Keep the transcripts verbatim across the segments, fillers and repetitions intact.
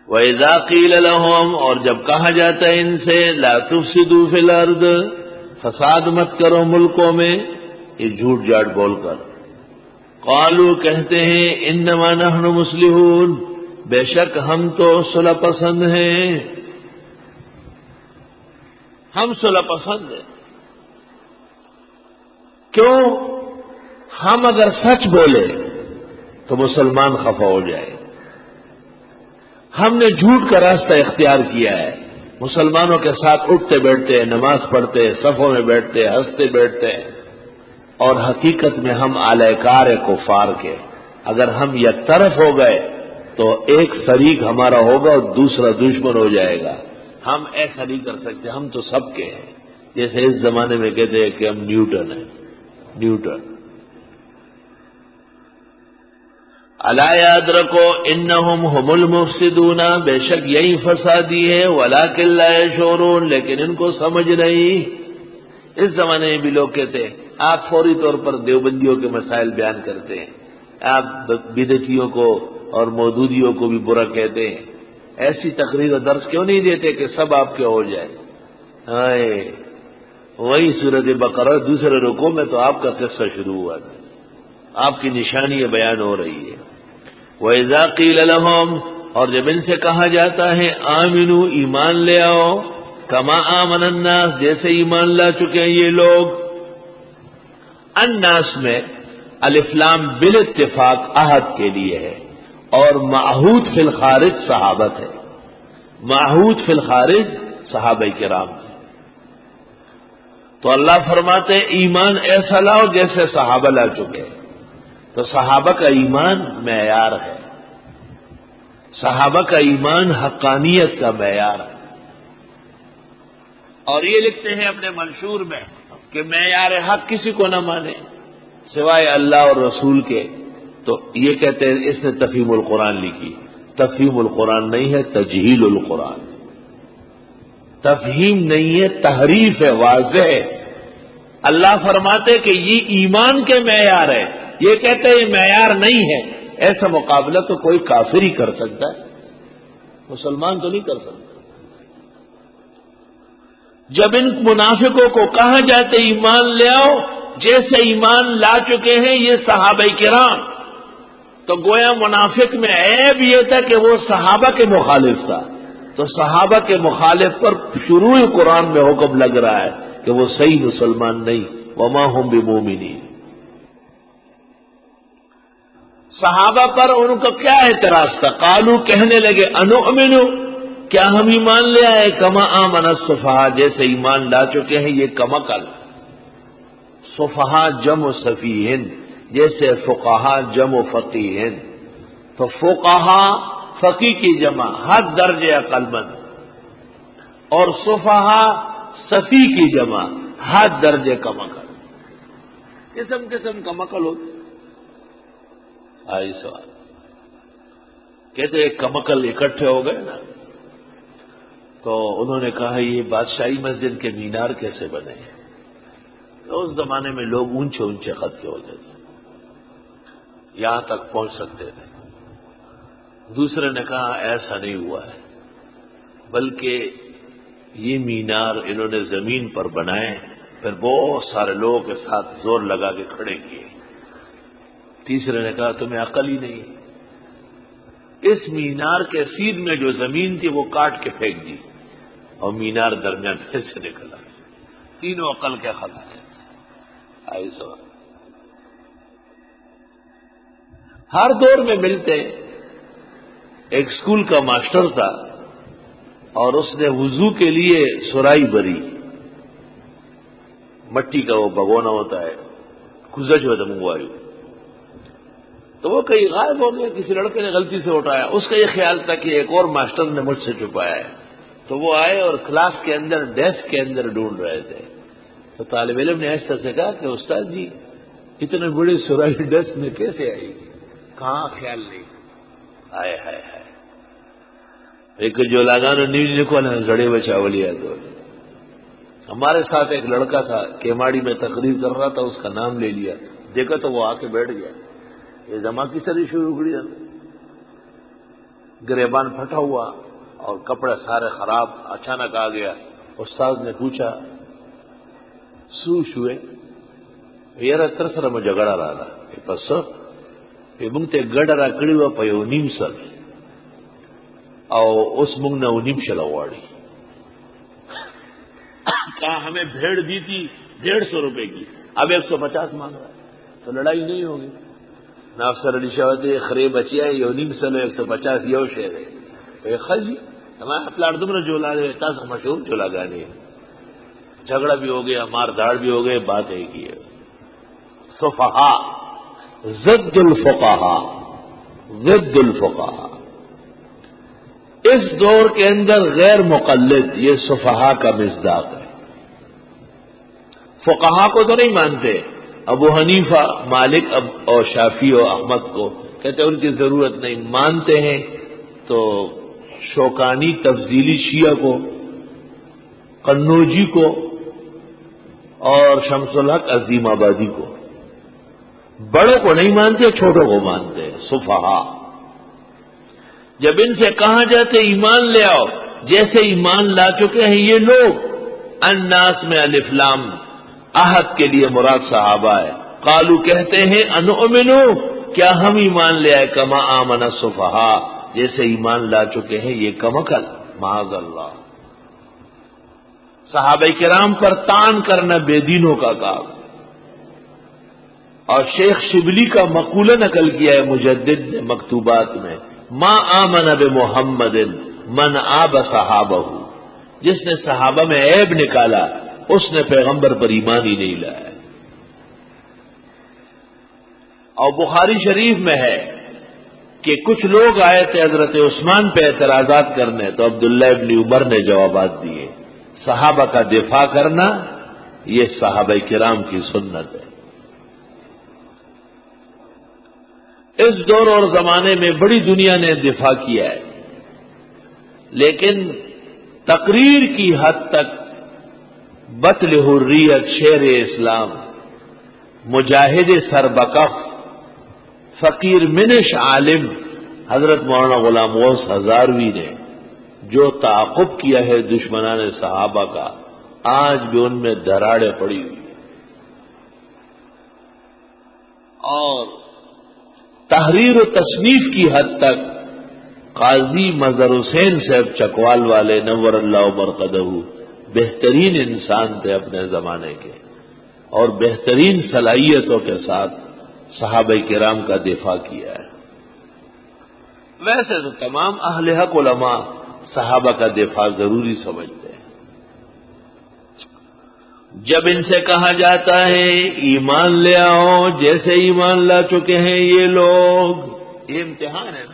وَإِذَا قِيلَ لَهُمْ، اور جب کہا جاتا ہے ان سے لَا تُفْسِدُوا فِي الْأَرْضِ، فساد مت کرو ملکوں میں، یہ جھوٹ جاٹ بول کر، قالوا کہتے ہیں انما نحن مصلحون، بے شک ہم تو صلح پسند ہیں، ہم صلح پسند ہیں۔ کیوں؟ ہم اگر سچ بولے تو مسلمان خفا ہو جائے، ہم نے جھوٹ کا راستہ اختیار کیا ہے، مسلمانوں کے ساتھ اٹھتے بیٹھتے ہیں، نماز پڑھتے ہیں، صفوں میں بیٹھتے ہیں، ہنستے بیٹھتے ہیں، اور حقیقت میں ہم اعلی کار ہیں کفار کے۔ اگر ہم یک طرف ہو گئے تو ایک فریق ہمارا ہوگا اور دوسرا دشمن ہو جائے گا، ہم ایسا نہیں کر سکتے، ہم تو سب کے ہیں۔ جیسے اس زمانے میں کہتے ہیں کہ ہم نیوٹن ہیں، نیوٹن۔ الا یاد رکھو انہم هم المفسدون، بے شک یہی فسادی ہے، ولکن لا یشعرون، لیکن ان کو سمجھ نہیں۔ اس زمانے میں بھی لوگ کہتے ہیں، آپ فوری طور پر دیوبندیوں کے مسائل بیان کرتے ہیں، آپ بدعتیوں کو اور مودودیوں کو بھی برا کہتے ہیں، ایسی تقریر و درس کیوں نہیں دیتے کہ سب آپ کے ہو جائے؟ ہائے، وہی سورۃ بقرہ دوسرے رکوع میں تو آپ کا قصہ شروع ہوا تھا، آپ کی نشانیاں بیان ہو رہی ہے۔ وَإِذَا قِيلَ لَهُمْ، اور جب ان سے کہا جاتا ہے آمنو، ایمان لے آؤ، کما آمن الناس، جیسے ایمان لا چکے ہیں یہ لوگ۔ الناس میں الف لام بالاتفاق عہد کے لیے ہے، اور معہود فی الخارج صحابت ہے، معہود فی الخارج صحابہ کرام ہے۔ تو اللہ فرماتے ہیں ایمان ایسا لاؤ جیسے صحابہ لا چکے، تو صحابہ کا ایمان معیار ہے، صحابہ کا ایمان حقانیت کا معیار ہے۔ اور یہ لکھتے ہیں اپنے منشور میں کہ معیار حق کسی کو نہ مانے سوائے اللہ اور رسول کے، تو یہ کہتے ہیں اس نے تفہیم القرآن لکھی، تفہیم القرآن نہیں ہے، تجہیل القرآن، تفہیم نہیں ہے، تحریف ہے، واضح ہے۔ اللہ فرماتے کہ یہ ایمان کے معیار ہے، یہ کہتے ہیں یہ معیار نہیں ہے۔ ایسا مقابلہ تو کوئی کافر ہی کر سکتا ہے، مسلمان تو نہیں کر سکتا۔ جب ان منافقوں کو کہا جاتا ایمان لے آؤ جیسے ایمان لا چکے ہیں یہ صحابہ کرام، تو گویا منافق میں عیب یہ تھا کہ وہ صحابہ کے مخالف تھا، تو صحابہ کے مخالف پر شروع قرآن میں حکم لگ رہا ہے کہ وہ صحیح مسلمان نہیں، وما هم بمؤمنین۔ صحابہ پر ان کا کیا اعتراض تھا؟ قالو، کہنے لگے، انؤمن، کیا ہم ایمان لے آئے، کما آمن السفہاء، جیسے ایمان لا چکے ہیں یہ کمعقل۔ سفہاء جمع سفیہن، جیسے فقہاء جمع فقیہن، تو فقہاء فقی کی جمع حد درجے عقل مند، اور سفہاء سفی کی جمع حد درجے کمعقل، قسم قسم کمعقل ہوتے۔ آئی سوال کہتے ایک کمعقل اکٹھے ہو گئے نا، تو انہوں نے کہا یہ بادشاہی مسجد کے مینار کیسے بنے ہیں؟ تو اس زمانے میں لوگ اونچے اونچے قد کے ہوتے تھے، یہاں تک پہنچ سکتے تھے۔ دوسرے نے کہا ایسا نہیں ہوا ہے، بلکہ یہ مینار انہوں نے زمین پر بنائے، پھر بہت سارے لوگوں کے ساتھ زور لگا کے کھڑے کیے۔ تیسرے نے کہا تمہیں عقل ہی نہیں، اس مینار کے سیدھ میں جو زمین تھی وہ کاٹ کے پھینک دی اور مینار درمیان پھر سے نکلا۔ تینوں عقل کے خلاف ہیں۔ آئی سوال ہر دور میں ملتے۔ ایک اسکول کا ماسٹر تھا اور اس نے وضو کے لیے سرائی بری، مٹی کا وہ بھگونا ہوتا ہے، کھزج ہوتا منگوائی، تو وہ کہیں غائب ہو گیا، کسی لڑکے نے غلطی سے اٹھایا۔ اس کا یہ خیال تھا کہ ایک اور ماسٹر نے مجھ سے چھپایا ہے، تو وہ آئے اور کلاس کے اندر ڈیسک کے اندر ڈھونڈ رہے تھے۔ تو طالب علم نے ایسا سے کہا کہ استاد جی اتنے بڑی سرائی ڈیسک میں کیسے آئے گی؟ کہاں خیال نہیں۔ ہائے ہائے ہائے، ایک جو لگانا نیوز کو نا زڑے بچا ولیا تو ہمارے ساتھ ایک لڑکا تھا، کیماڑی میں تقریر کر رہا تھا، اس کا نام لے لیا، دیکھا تو وہ آ کے بیٹھ گیا، یہ جمع کی سری شروع کری۔ گریبان پھٹا ہوا اور کپڑے سارے خراب. اچانک آ گیا. استاد نے پوچھا سوش ہوئے یار تر سره مو جګړه رااله پس په موږ ته ګډه را کړی و په یو نیم سل او اوس موږ نه نیم شل غواړي. کہا ہمیں بھیڑ دی تھی ڈیڑھ سو روپے کی, اب ایک سو پچاس مانگ رہا ہے, تو لڑائی نہیں ہوگی. نہ افسر علی شاہ ہوتے خرے بچیا یو نیم سلو ایک سو پچاس یو شعر ہے خجی ہمارا پلاٹ تم نے جولا دے تاز مشہور جولا گانے. جھگڑا بھی ہو گیا, مار دھاڑ بھی ہو گئے, بات ایک ہی ہے. صفحا ضد الفقہا ضد الفقہا. اس دور کے اندر غیر مقلد یہ صفحا کا مصداق ہے. فقہا کو تو نہیں مانتے, ابو حنیفہ مالک اور شافعی اور احمد کو کہتے ہیں ان کی ضرورت نہیں. مانتے ہیں تو شوکانی تفضیلی شیعہ کو, قنوجی کو اور شمس الحق عظیم آبادی کو. بڑوں کو نہیں مانتے, چھوٹوں کو مانتے ہیں. صفحا جب ان سے کہا جاتے ایمان لے آؤ, جیسے ایمان لا چکے ہیں یہ لوگ. الناس میں الف لام عہد کے لیے مراد صحابہ ہے. قالو کہتے ہیں انؤمنو کیا ہم ایمان لے آئے, کما آمن الصفحا جیسے ایمان لا چکے ہیں یہ کم عقل. معاذ اللہ. صحابہ کرام پر تان کرنا بے دینوں کا کام. اور شیخ شبلی کا مقولہ نقل کیا ہے مجدد نے مکتوبات میں, ما آمن بمحمد من آب صحابہ. جس نے صحابہ میں عیب نکالا اس نے پیغمبر پر ایمان ہی نہیں لایا. اور بخاری شریف میں ہے کہ کچھ لوگ آئے تھے حضرت عثمان پہ اعتراضات کرنے, تو عبداللہ ابن عمر نے جوابات دیے. صحابہ کا دفاع کرنا یہ صحابہ کرام کی سنت ہے. اس دور اور زمانے میں بڑی دنیا نے دفاع کیا ہے, لیکن تقریر کی حد تک بطل حریت, شیر اسلام, مجاہد سربکف, فقیر منش عالم حضرت مولانا غلام غوث ہزاروی نے جو تعاقب کیا ہے دشمنان صحابہ کا, آج بھی ان میں دراڑیں پڑی ہوئی. اور تحریر و تصنیف کی حد تک قاضی مظہر حسین صاحب چکوال والے نور اللہ مرقدہ بہترین انسان تھے اپنے زمانے کے, اور بہترین صلاحیتوں کے ساتھ صحابہ کرام کا دفاع کیا ہے. ویسے تو تمام اہل حق علماء صحابہ کا دفاع ضروری سمجھتے ہیں. جب ان سے کہا جاتا ہے ایمان لے آؤ جیسے ایمان لا چکے ہیں یہ لوگ, یہ امتحان ہے نا.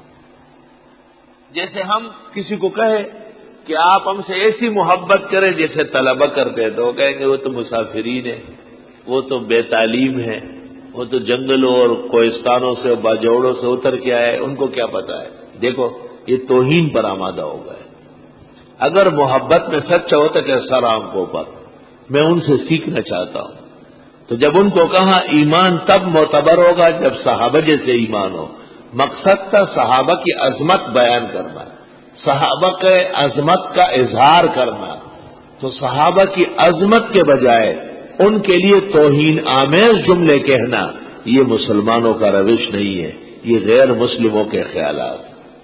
جیسے ہم کسی کو کہیں کہ آپ ہم سے ایسی محبت کریں جیسے طلبہ کرتے ہیں, تو وہ کہیں گے وہ تو مسافرین ہیں, وہ تو بے تعلیم ہیں, وہ تو جنگلوں اور کوہستانوں سے باجوڑوں سے اتر کے آئے, ان کو کیا پتا ہے. دیکھو یہ توہین پر آمادہ ہو گئے. اگر محبت میں سچا ہوتا کہ سر آنکھوں پر, میں ان سے سیکھنا چاہتا ہوں. تو جب ان کو کہا ایمان تب معتبر ہوگا جب صحابہ جیسے ایمان ہو. مقصد تھا صحابہ کی عظمت بیان کرنا, صحابہ کے عظمت کا اظہار کرنا. تو صحابہ کی عظمت کے بجائے ان کے لیے توہین آمیز جملے کہنا یہ مسلمانوں کا روش نہیں ہے, یہ غیر مسلموں کے خیالات.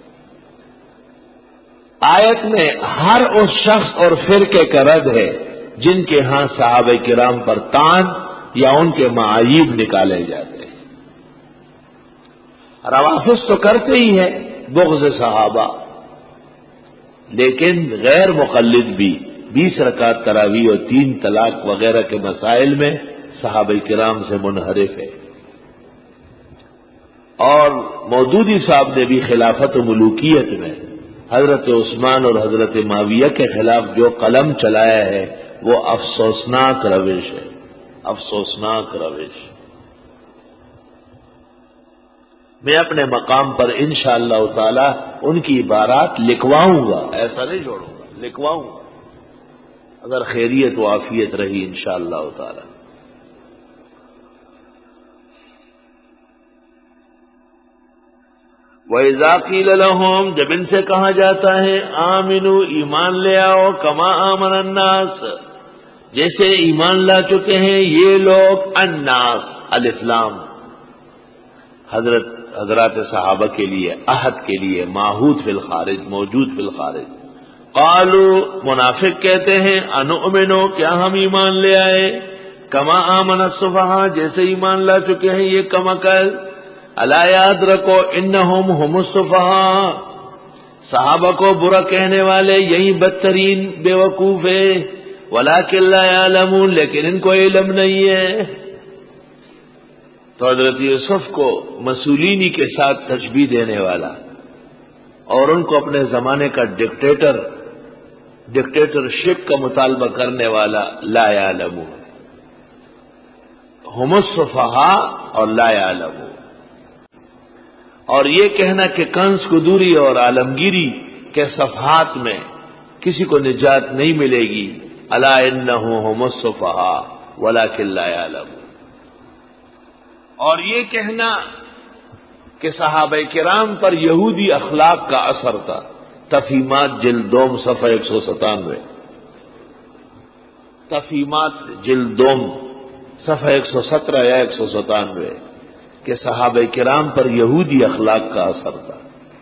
آیت میں ہر اس شخص اور فرقے کا رد ہے جن کے ہاں صحابہ کرام پر تان یا ان کے معایب نکالے جاتے ہیں. روافض تو کرتے ہی ہیں بغض صحابہ, لیکن غیر مقلد بھی بیس رکعت تراویح اور تین طلاق وغیرہ کے مسائل میں صحابہ کرام سے منحرف ہے. اور مودودی صاحب نے بھی خلافت و ملوکیت میں حضرت عثمان اور حضرت معاویہ کے خلاف جو قلم چلایا ہے وہ افسوسناک روش ہے, افسوسناک روش. میں اپنے مقام پر انشاءاللہ تعالی ان کی عبارات لکھواؤں گا, ایسا نہیں چھوڑوں گا, لکھواؤں گا اگر خیریت و عافیت رہی انشاءاللہ تعالی. وَإِذَا قِيلَ لَهُمْ جب ان سے کہا جاتا ہے آمنو ایمان لے آؤ کما آمن الناس جیسے ایمان لا چکے ہیں یہ لوگ الناس الف لام حضرت حضرات صحابہ کے لیے عہد کے لیے معہود فی الخارج موجود فی الخارج قالوا منافق کہتے ہیں انؤمنو کیا ہم ایمان لے آئے کما آمن السفہاء جیسے ایمان لا چکے ہیں یہ کم عقل الا یاد رکھو انہم هم السفہاء صحابہ کو برا کہنے والے یہی بدترین بے وقوف ہے ولکن لا یعلمون لیکن ان کو علم نہیں ہے. تو حضرت یوسف کو مسولینی کے ساتھ تشبیہ دینے والا اور ان کو اپنے زمانے کا ڈکٹیٹر ڈکٹیٹرشپ کا مطالبہ کرنے والا لا یعلمون هم السفہاء اور لا یعلمون. اور یہ کہنا کہ کنز قدوری اور عالمگیری کے صفحات میں کسی کو نجات نہیں ملے گی الا انہ هم السفہاء ولکن لا یعلمون. اور یہ کہنا کہ صحابہ کرام پر یہودی اخلاق کا اثر تھا تفہیمات جلد دوم صفحہ ایک سو ستانوے تفہیمات جلد دوم صفحہ ایک سو سترہ یا ایک سو ستانوے کہ صحابہ کرام پر یہودی اخلاق کا اثر تھا.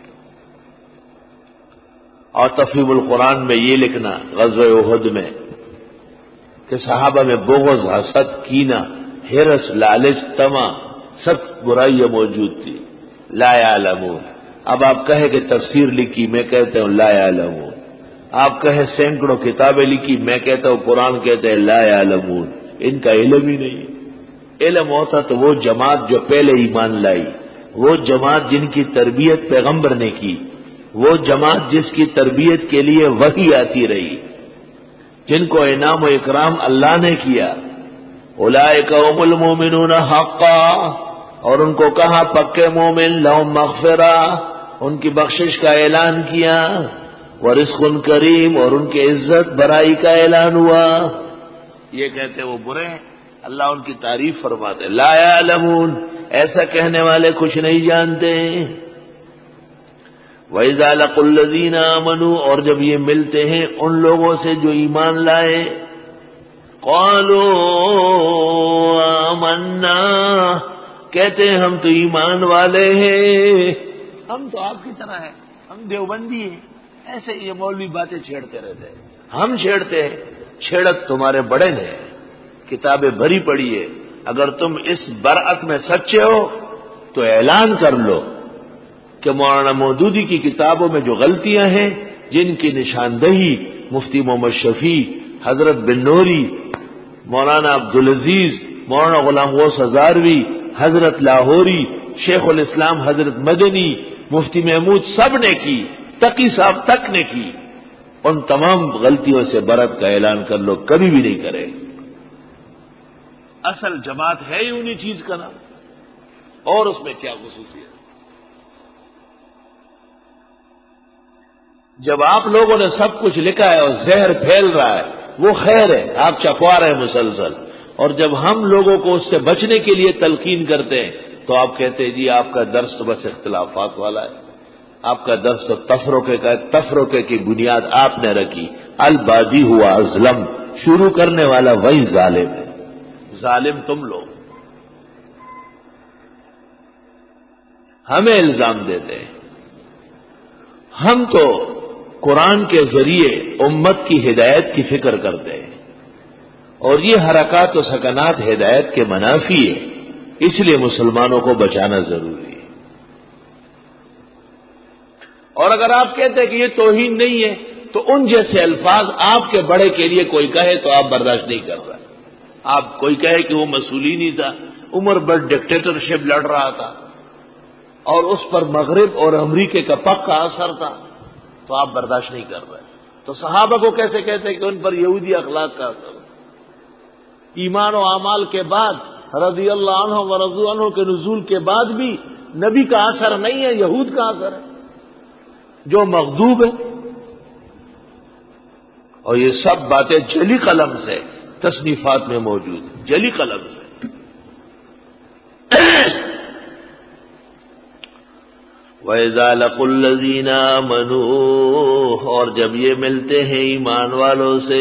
اور تفہیم القرآن میں یہ لکھنا غزوہ احد میں کہ صحابہ میں بغض حسد کینہ ہرس لالچ طمع سب برائیاں موجود تھی لا یعلمون. اب آپ کہیں کہ تفسیر لکھی میں کہتا ہوں لا یعلمون. آپ کہیں سینکڑوں کتابیں لکھی میں کہتا ہوں قرآن کہتے ہیں لا یعلمون. ان کا علم ہی نہیں. علم ہوتا تو وہ جماعت جو پہلے ایمان لائی وہ جماعت جن کی تربیت پیغمبر نے کی وہ جماعت جس کی تربیت کے لیے وحی آتی رہی جن کو انعام و اکرام اللہ نے کیا اولئک هم المؤمنون حقا اور ان کو کہا پکے مومن لہم مغفرہ ان کی بخشش کا اعلان کیا ورزق کریم اور ان کی عزت برائی کا اعلان ہوا. یہ کہتے وہ برے ہیں اللہ ان کی تعریف فرماتے لا یعلمون ایسا کہنے والے کچھ نہیں جانتے. وَإِذَا لَقُوا الَّذِينَ آمَنُوا اور جب یہ ملتے ہیں ان لوگوں سے جو ایمان لائے قَالُوا آمَنَّا کہتے ہیں ہم تو ایمان والے ہیں ہم تو آپ کی طرح ہیں ہم دیوبندی ہیں. ایسے یہ مولوی باتیں چھیڑتے رہتے ہیں. ہم چھیڑتے ہیں چھیڑت تمہارے بڑے نے کتابیں بھری پڑی ہے. اگر تم اس برأت میں سچے ہو تو اعلان کر لو کہ مولانا مودودی کی کتابوں میں جو غلطیاں ہیں جن کی نشاندہی مفتی محمد شفیع حضرت بن نوری مولانا عبدالعزیز مولانا غلام غوث ہزاروی حضرت لاہوری شیخ الاسلام حضرت مدنی مفتی محمود سب نے کی تقی صاحب تک نے کی ان تمام غلطیوں سے برأت کا اعلان کر لو کبھی بھی نہیں کرے. اصل جماعت ہے ہی انہی چیز کا نام اور اس میں کیا خصوصیت. جب آپ لوگوں نے سب کچھ لکھا ہے اور زہر پھیل رہا ہے وہ خیر ہے آپ چکوا رہے ہیں مسلسل اور جب ہم لوگوں کو اس سے بچنے کے لیے تلقین کرتے ہیں تو آپ کہتے ہیں جی آپ کا درس تو بس اختلافات والا ہے آپ کا درس تو تفرقے کا تفرقے کی بنیاد آپ نے رکھی البادی ہوا ازلم شروع کرنے والا وہی ظالم ہے. ظالم تم لوگ ہمیں الزام دیتے ہیں. ہم تو قرآن کے ذریعے امت کی ہدایت کی فکر کرتے ہیں اور یہ حرکات و سکنات ہدایت کے منافی ہے اس لیے مسلمانوں کو بچانا ضروری ہے. اور اگر آپ کہتے ہیں کہ یہ توہین نہیں ہے تو ان جیسے الفاظ آپ کے بڑے کے لیے کوئی کہے تو آپ برداشت نہیں کر رہے. آپ کوئی کہے کہ وہ مسئولی نہیں تھا عمر بڑھ ڈکٹیٹرشپ لڑ رہا تھا اور اس پر مغرب اور امریکہ کا پکا اثر تھا تو آپ برداشت نہیں کر رہے. تو صحابہ کو کیسے کہتے ہیں کہ ان پر یہودی اخلاق کا اثر ایمان و اعمال کے بعد رضی اللہ عنہ و رضو عنہ کے نزول کے بعد بھی نبی کا اثر نہیں ہے یہود کا اثر ہے جو مغضوب ہے. اور یہ سب باتیں جلی قلم سے تصنیفات میں موجود ہیں جلی قلم سے. وَإِذَا لَقُوا الَّذِينَ آمَنُوا، اور جب یہ ملتے ہیں ایمان والوں سے،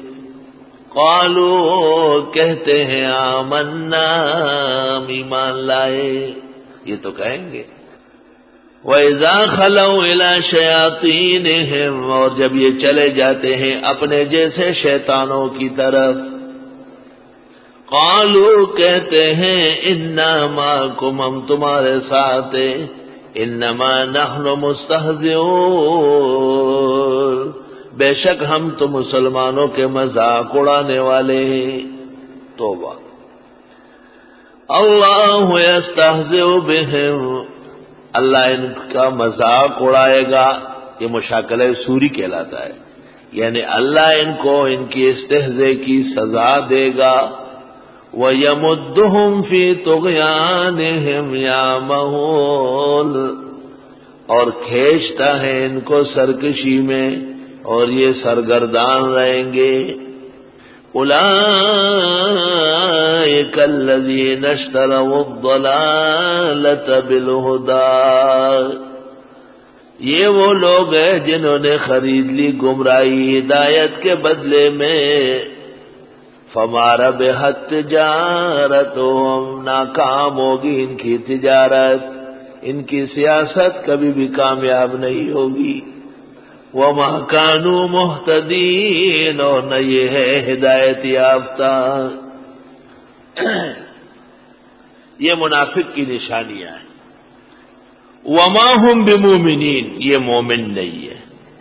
قالوا کہتے ہیں آمنا ایمان لائے، یہ تو کہیں گے۔ وَإِذَا خَلَوْا إِلَى شَيَاطِينِهِمْ، اور جب یہ چلے جاتے ہیں اپنے جیسے شیطانوں کی طرف، قالوا کہتے ہیں اِنَّا مَعَكُمْ، ہم تمہارے ساتھ ہیں، انما نحن مستہزئون، بے شک ہم تو مسلمانوں کے مذاق اڑانے والے ہیں۔ توبہ۔ اللہ یستہزئ بہم، اللہ ان کا مذاق اڑائے گا، یہ مشاکلہ سوری کہلاتا ہے، یعنی اللہ ان کو ان کی استہزاء کی سزا دے گا۔ وَيَمُدُّهُمْ فِي طُغْيَانِهِمْ يَعْمَهُونَ، اور کھینچتا ہے ان کو سرکشی میں، اور یہ سرگردان رہیں گے۔ أُولَئِكَ الَّذِينَ اشْتَرَوُا الضَّلَالَةَ بِالْهُدَىٰ، یہ وہ لوگ ہیں جنہوں نے خرید لی گمراہی ہدایت کے بدلے میں۔ فَمَا رَبِحَتْ تِجَارَتُهُمْ، ناکام ہوگی ان کی تجارت، ان کی سیاست کبھی بھی کامیاب نہیں ہوگی۔ وَمَا كَانُوا مُهْتَدِينَ، اور نہ یہ ہے ہدایت یافتہ۔ یہ منافق کی نشانیاں ہیں۔ وَمَا هُمْ بِمُؤْمِنِينَ، یہ مومن نہیں ہے۔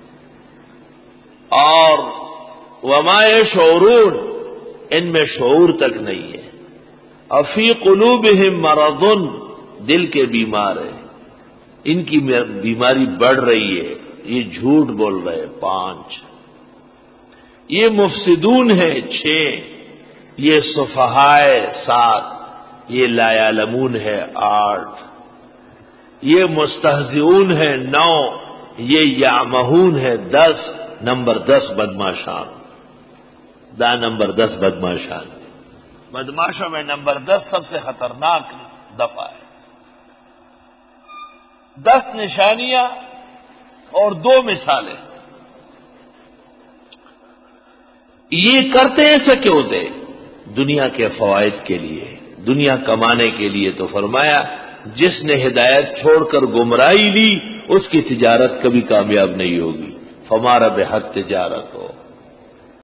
اور وَمَا يَشْعُرُونَ، ان میں شعور تک نہیں ہے۔ افی قلوبہم مرض، دل کے بیمار ہیں، ان کی بیماری بڑھ رہی ہے، یہ جھوٹ بول رہے ہیں، پانچ۔ یہ مفسدون ہے، چھ۔ یہ سفہائے، سات۔ یہ لا یعلمون ہے، آٹھ۔ یہ مستہزئون ہے، نو۔ یہ یعمہون ہے، دس۔ نمبر دس بدماشان، دا نمبر دس بدماشان۔ بدماشوں میں نمبر دس سب سے خطرناک دفعہ ہے۔ دس نشانیاں اور دو مثالیں۔ یہ کرتے ایسا کیوں تھے؟ دنیا کے فوائد کے لیے، دنیا کمانے کے لیے۔ تو فرمایا جس نے ہدایت چھوڑ کر گمراہی لی، اس کی تجارت کبھی کامیاب نہیں ہوگی۔ فَمَا رَبِحَتْ تِجَارَتُهُ،